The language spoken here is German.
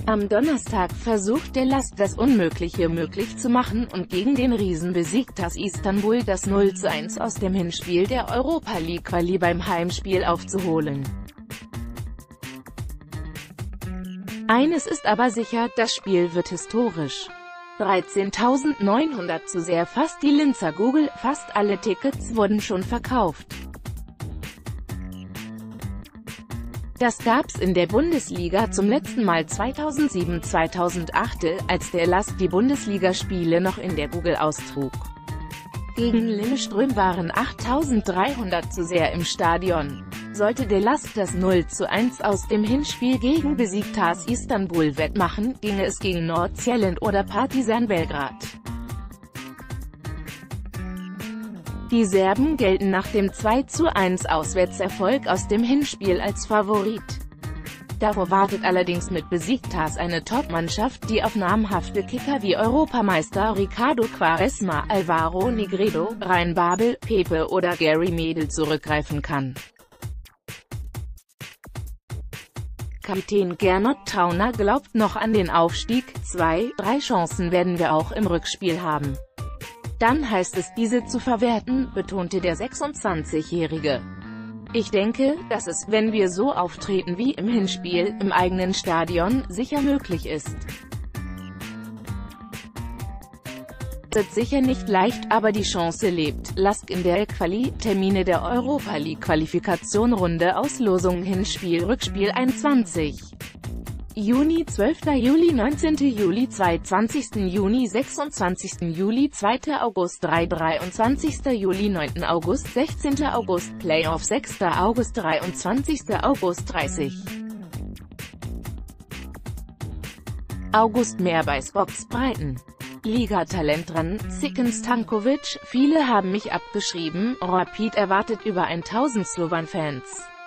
Am Donnerstag versucht der LASK das Unmögliche möglich zu machen und gegen den Riesen Besiktas Istanbul das 0:1 aus dem Hinspiel der Europa League Quali beim Heimspiel aufzuholen. Eines ist aber sicher, das Spiel wird historisch. 13.900 Zuseher, fast die Linzer Google, fast alle Tickets wurden schon verkauft. Das gab's in der Bundesliga zum letzten Mal 2007/2008, als der LASK die Bundesligaspiele noch in der Google austrug. Gegen Lillestrøm waren 8.300 Zuseher im Stadion. Sollte der LASK das 0:1 aus dem Hinspiel gegen Besiktas Istanbul wettmachen, ginge es gegen Nordsjælland oder Partizan Belgrad. Die Serben gelten nach dem 2:1 Auswärtserfolg aus dem Hinspiel als Favorit. Davor wartet allerdings mit Besiktas eine Top-Mannschaft, die auf namhafte Kicker wie Europameister Ricardo Quaresma, Alvaro Negredo, Ryan Babel, Pepe oder Gary Medel zurückgreifen kann. Kapitän Gernot Trauner glaubt noch an den Aufstieg, 2-3 Chancen werden wir auch im Rückspiel haben. Dann heißt es, diese zu verwerten, betonte der 26-Jährige. Ich denke, dass es, wenn wir so auftreten wie im Hinspiel, im eigenen Stadion, sicher möglich ist. Es wird sicher nicht leicht, aber die Chance lebt. LASK in der Quali, Termine der Europa League Qualifikation, Runde Auslosung, Hinspiel, Rückspiel 21. Juni, 12. Juli, 19. Juli, 20. Juni, 26. Juli, 2. August, 23. Juli, 9. August, 16. August, Playoff, 6. August, 23. August, 30. August, mehr bei Spox Breiten. Liga-Talent dran, Cikan Stanković, viele haben mich abgeschrieben, Rapid erwartet über 1000 Slovan-Fans.